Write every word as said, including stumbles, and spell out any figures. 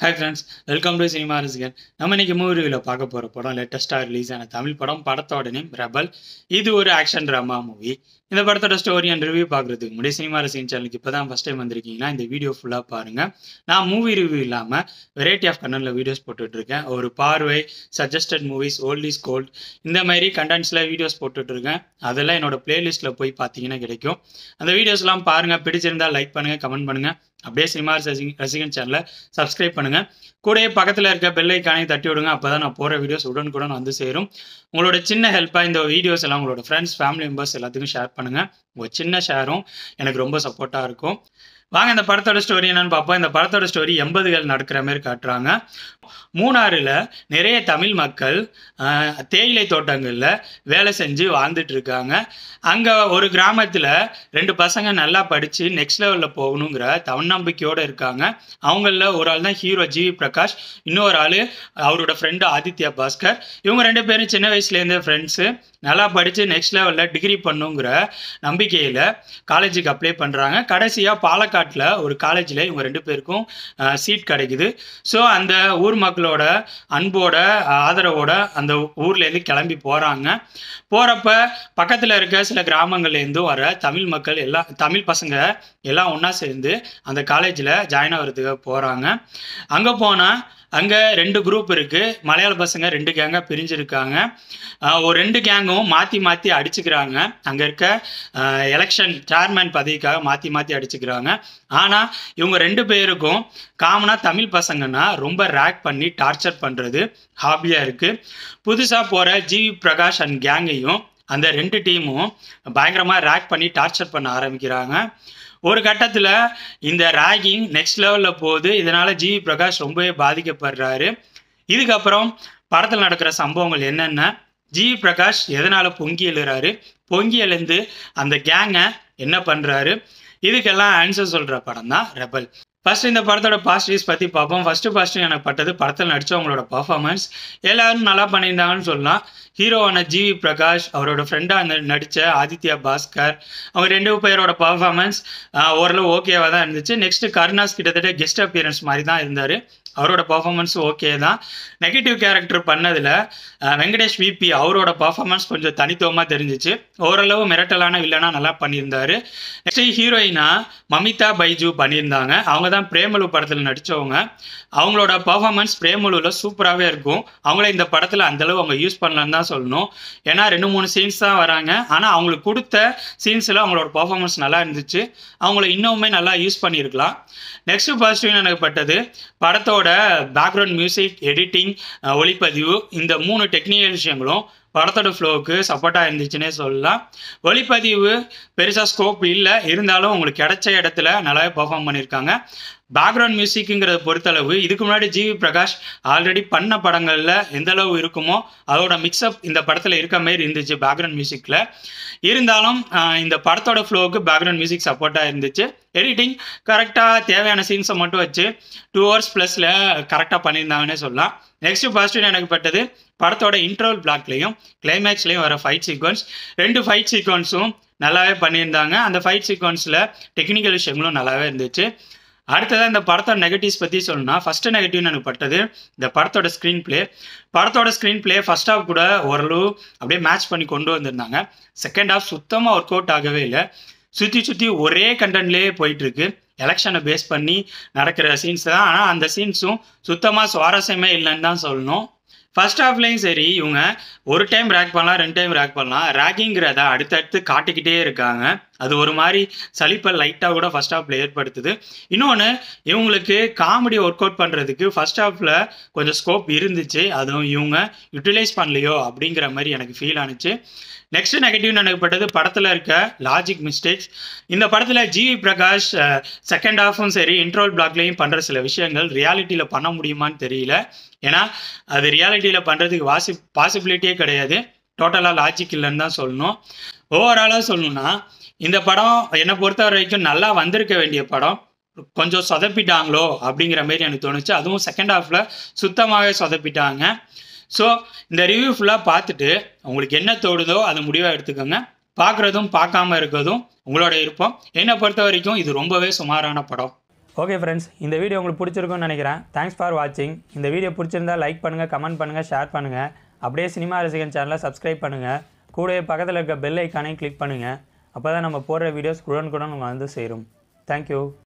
Hi friends, welcome to Cinema Rasigan. நம்ம இன்னைக்கு movie ரிவ்யூல பார்க்க போற படம் லேட்டஸ்டா ரிலீஸ் ஆன தமிழ் படம். படத்தோட நேம் ரெபல். இது ஒரு ஆக்ஷன் டிராமா மூவி. இந்த படத்தோட ஸ்டோரி அண்ட் ரிவ்யூ பார்க்கறதுக்கு முன்னாடி சினிமா ரசிகன் சேனலுக்கு இப்பதான் ஃபர்ஸ்ட் டைம் வந்திருக்கீங்கன்னா இந்த வீடியோ ஃபுல்லா பாருங்க. நான் மூவி ரிவ்யூ இல்லாம வெரைட்டி ஆஃப் கண்டென்ட்ல வீடியோஸ் போட்டுட்டு இருக்கேன். ஒரு பார்வை, suggested movies, old is gold இந்த மாதிரி கண்டென்ட்ஸ்ல வீடியோஸ் போட்டுட்டு இருக்கேன். அதெல்லாம் என்னோட பிளேலிஸ்ட்ல போய் பார்த்தீங்கன்னா கிடைக்கும். அந்த வீடியோஸ் எல்லாம் பாருங்க. பிடிச்சிருந்தா லைக் பண்ணுங்க, கமெண்ட் பண்ணுங்க. அப்படியே சினிமா ரசிகன் சேனலை சப்ஸ்கிரைப் பண்ணுங்க. கூடயே பக்கத்தில் இருக்க பெல் ஐக்கானை தட்டி விடுங்க. அப்போதான் நான் போகிற வீடியோஸ் உடனுக்குடன் வந்து சேரும். உங்களோட சின்ன ஹெல்ப்பாக இந்த வீடியோஸ் எல்லாம் உங்களோட ஃப்ரெண்ட்ஸ், ஃபேமிலி மெம்பர்ஸ் எல்லாத்துக்கும் ஷேர் பண்ணுங்க. உங்கள் சின்ன ஷேரும் எனக்கு ரொம்ப சப்போர்ட்டாக இருக்கும். வாங்க இந்த படத்தோட ஸ்டோரி என்னன்னு பார்ப்போம். இந்த படத்தோட ஸ்டோரி எண்பதுகள் நடக்கிற மாதிரி காட்டுறாங்க. மூணாறுல நிறைய தமிழ் மக்கள் தேயிலை தோட்டங்களில் வேலை செஞ்சு வாழ்ந்துட்டு இருக்காங்க. அங்கே ஒரு கிராமத்தில் ரெண்டு பசங்க நல்லா படித்து நெக்ஸ்ட் லெவலில் போகணுங்கிற தன்னம்பிக்கையோடு இருக்காங்க. அவங்கள ஒரு ஆள் தான் ஹீரோ ஜிவி பிரகாஷ், இன்னொரு ஆள் அவரோட ஃப்ரெண்டு ஆதித்யா பாஸ்கர். இவங்க ரெண்டு பேரும் சின்ன வயசுலேருந்தே ஃப்ரெண்ட்ஸு. நல்லா படித்து நெக்ஸ்ட் லெவலில் டிகிரி பண்ணுங்கிற நம்பிக்கையில் காலேஜுக்கு அப்ளை பண்ணுறாங்க. கடைசியாக பாலக்காட்டில் ஒரு காலேஜில் இவங்க ரெண்டு பேருக்கும் சீட் கிடைக்குது. ஸோ அந்த ஊர் மக்களோட அன்போட ஆதரவோட அந்த ஊர்லேருந்து கிளம்பி போகிறாங்க. போகிறப்ப பக்கத்தில் இருக்க சில கிராமங்கள்லேருந்தும் வர தமிழ் மக்கள் எல்லாம், தமிழ் பசங்க எல்லாம் ஒன்றா சேர்ந்து அந்த காலேஜில் ஜாயின் ஆகிறதுக்கு போகிறாங்க. அங்கே போனால் அங்கே ரெண்டு குரூப் இருக்குது. மலையாள பசங்க ரெண்டு கேங்காக பிரிஞ்சிருக்காங்க. ஒரு ரெண்டு கேங்கும் மாற்றி மாற்றி அடிச்சுக்கிறாங்க. அங்கே இருக்க எலெக்ஷன் சேர்மேன் பதவிக்காக மாற்றி மாற்றி அடிச்சுக்கிறாங்க. ஆனால் இவங்க ரெண்டு பேருக்கும் காமனாக தமிழ் பசங்கன்னா ரொம்ப ரேக் பண்ணி டார்ச்சர் பண்ணுறது ஹாபியாக இருக்குது. புதுசாக போகிற ஜிவி பிரகாஷ் அண்ட் கேங்கையும் அந்த ரெண்டு டீமும் பயங்கரமாக ரேக் பண்ணி டார்ச்சர் பண்ண ஆரம்பிக்கிறாங்க. ஒரு கட்டத்தில் இந்த ரேகிங் நெக்ஸ்ட் லெவலில் போகுது. இதனால் ஜிவி பிரகாஷ் ரொம்பவே பாதிக்கப்படுறாரு. இதுக்கப்புறம் படத்தில் நடக்கிற சம்பவங்கள் என்னென்ன, ஜிவி பிரகாஷ் எதனால் பொங்கி எழுறாரு, பொங்கி எழுந்து அந்த கேங்கை என்ன பண்ணுறாரு, இதுக்கெல்லாம் ஆன்சர் சொல்கிற படம் தான் ரெபல். ஃபர்ஸ்ட் இந்த படத்தோட பாசிட்டிவ்ஸ் பற்றி பார்ப்போம். ஃபஸ்ட்டு பாசிட்டிவ் எனக்கு பட்டது படத்தில் நடித்தவங்களோட பர்ஃபார்மன்ஸ். எல்லாரும் நல்லா பண்ணியிருந்தாங்கன்னு சொல்லலாம். ஹீரோவான ஜிவி பிரகாஷ், அவரோட ஃப்ரெண்டாக நடித்த ஆதித்யா பாஸ்கர், அவங்க ரெண்டு பேரோட பர்ஃபார்மன்ஸ் ஓரளவு ஓகேவாக தான் இருந்துச்சு. நெக்ஸ்ட்டு கருணாஸ் கிட்டத்தட்ட கெஸ்ட் அப்பியரன்ஸ் மாதிரி தான் இருந்தார். அவரோட பர்ஃபார்மன்ஸ் ஓகே தான். நெகட்டிவ் கேரக்டர் பண்ணதில் வெங்கடேஷ் விபி அவரோட பர்ஃபார்மன்ஸ் கொஞ்சம் தனித்துவமாக தெரிஞ்சிச்சு. ஓரளவு மிரட்டலான வில்லனா நல்லா பண்ணியிருந்தாரு. நெக்ஸ்ட் ஹீரோயினா மமிதா பைஜு பண்ணியிருந்தாங்க. அவங்க தான் பிரேமலு படத்தில் நடித்தவங்க. அவங்களோட பர்ஃபார்மன்ஸ் பிரேமலுவில் சூப்பராகவே இருக்கும். அவங்கள இந்த படத்தில் அந்தளவு அவங்க யூஸ் பண்ணலன்னு தான் சொல்லணும். ஏன்னா ரெண்டு மூணு சீன்ஸ் தான் வராங்க. ஆனால் அவங்களுக்கு கொடுத்த சீன்ஸில் அவங்களோட பர்ஃபார்மன்ஸ் நல்லா இருந்துச்சு. அவங்கள இன்னுமே நல்லா யூஸ் பண்ணியிருக்கலாம். நெக்ஸ்ட் பாசிட்டிவ் எனக்கு பட்டது படத்தோட பேக்ரவுண்ட் மியூசிக், எடிட்டிங், ஒளிப்பதிவு, இந்த மூணு டெக்னிக்கல் விஷயங்களும் படத்தோட ஃப்ளோவுக்கு சப்போர்ட்டாக இருந்துச்சுன்னே சொல்லலாம். ஒளிப்பதிவு பெருசாக ஸ்கோப் இல்லை, இருந்தாலும் உங்களுக்கு கிடைச்ச இடத்துல நல்லாவே பர்ஃபார்ம் பண்ணியிருக்காங்க. பேக்ரவுண்ட் மியூசிக்குங்கிறத பொறுத்தளவு இதுக்கு முன்னாடி ஜிவி பிரகாஷ் ஆல்ரெடி பண்ண படங்களில் எந்த அளவு இருக்குமோ அதோட மிக்சப் இந்த படத்தில் இருக்க மாதிரி இருந்துச்சு பேக்ரவுண்ட் மியூசிக்கில். இருந்தாலும் இந்த படத்தோட ஃப்ளோவுக்கு பேக்ரவுண்ட் மியூசிக் சப்போர்ட்டாக இருந்துச்சு. எடிட்டிங் கரெக்டாக தேவையான சீன்ஸை மட்டும் வச்சு டூ ஹவர்ஸ் ப்ளஸில் கரெக்டாக பண்ணியிருந்தாங்கன்னே சொல்லலாம். நெக்ஸ்ட் பாசிட்டிவ் எனக்கு பட்டது படத்தோட இன்ட்ரோல் பிளாக்லையும் கிளைமேக்ஸ்லையும் வர ஃபைட் சீக்வன்ஸ். ரெண்டு ஃபைட் சீக்வன்ஸும் நல்லாவே பண்ணியிருந்தாங்க. அந்த ஃபைட் சீக்வன்ஸில் டெக்னிக்கல் விஷயங்களும் நல்லாவே இருந்துச்சு. அடுத்ததான் இந்த படத்தோட நெகட்டிவ்ஸ் பற்றி சொல்லணும்னா, ஃபஸ்ட்டு நெகட்டிவ்னு எனக்கு பட்டது இந்த படத்தோட ஸ்க்ரீன் பிளே. படத்தோட ஸ்க்ரீன் பிளே ஃபர்ஸ்ட் ஹாஃப் கூட ஓரளவு அப்படியே மேட்ச் பண்ணி கொண்டு வந்திருந்தாங்க. செகண்ட் ஹாஃப் சுத்தமாக ஒர்க் அவுட் ஆகவே இல்லை. சுற்றி சுற்றி ஒரே கண்டென்ட்லேயே போயிட்டுருக்கு. எலெக்ஷனை பேஸ் பண்ணி நடக்கிற சீன்ஸ் தான். ஆனால் அந்த சீன்ஸும் சுத்தமாக சுவாரஸ்யமே இல்லைன்னு தான் சொல்லணும். ஃபர்ஸ்ட் ஹாஃப்லேயும் சரி, இவங்க ஒரு டைம் ரேக் பண்ணலாம், ரெண்டு டைம் ரேக் பண்ணலாம். ரேக்கிங்கிறத அடுத்தடுத்து காட்டிக்கிட்டே இருக்காங்க. அது ஒரு மாதிரி சலிப்பை லைட்டாக கூட ஃபர்ஸ்ட் ஹாஃபில் ஏற்படுத்துது. இன்னொன்று, இவங்களுக்கு காமெடி ஒர்க் அவுட் பண்ணுறதுக்கு ஃபர்ஸ்ட் ஹாஃபில் கொஞ்சம் ஸ்கோப் இருந்துச்சு. அதுவும் இவங்க யூட்டிலைஸ் பண்ணலையோ அப்படிங்கிற மாதிரி எனக்கு ஃபீல் ஆனிச்சு. நெக்ஸ்ட் நெகட்டிவ்னு எனக்கு பட்டது படத்தில் இருக்க லாஜிக் மிஸ்டேக்ஸ். இந்த படத்தில் ஜிவி பிரகாஷ் செகண்ட் ஹாஃபும் சரி இன்ட்ரோல் பிளாக்லேயும் பண்ணுற சில விஷயங்கள் ரியாலிட்டியில் பண்ண முடியுமான்னு தெரியல. ஏன்னா அது ரியாலிட்டியில் பண்ணுறதுக்கு வாசி பாசிபிலிட்டியே கிடையாது. டோட்டலாக லாஜிக் இல்லைன்னு தான் சொல்லணும். ஓவராலாக சொல்லணும்னா இந்த படம் என்னை பொறுத்த வரைக்கும் நல்லா வந்திருக்க வேண்டிய படம். கொஞ்சம் சொதப்பிட்டாங்களோ அப்படிங்கிற மாரி எனக்கு தோணுச்சு. அதுவும் செகண்ட் ஹாஃபில் சுத்தமாகவே சொதப்பிட்டாங்க. ஸோ இந்த ரிவ்யூ ஃபுல்லாக பார்த்துட்டு உங்களுக்கு என்ன தோடுதோ அதை முடிவாக எடுத்துக்கோங்க. பார்க்குறதும் பார்க்காம இருக்கிறதும் உங்களோட விருப்பம். என்னை பொறுத்த வரைக்கும் இது ரொம்பவே சுமாரான படம். ஓகே ஃப்ரெண்ட்ஸ், இந்த வீடியோ உங்களுக்கு பிடிச்சிருக்கும்னு நினைக்கிறேன். தேங்க்ஸ் ஃபார் வாட்சிங். இந்த வீடியோ பிடிச்சிருந்தா லைக் பண்ணுங்கள், கமெண்ட் பண்ணுங்கள், ஷேர் பண்ணுங்கள். அப்படியே சினிமா ரசிகன் சேனலை சப்ஸ்கிரைப் பண்ணுங்கள். கூடவே பக்கத்தில் இருக்க பெல் ஐக்கானையும் கிளிக் பண்ணுங்கள். அப்போ தான் நம்ம போடுற வீடியோஸ் உடனுக்குடன் உங்களுக்கு வந்து சேரும். தேங்க்யூ.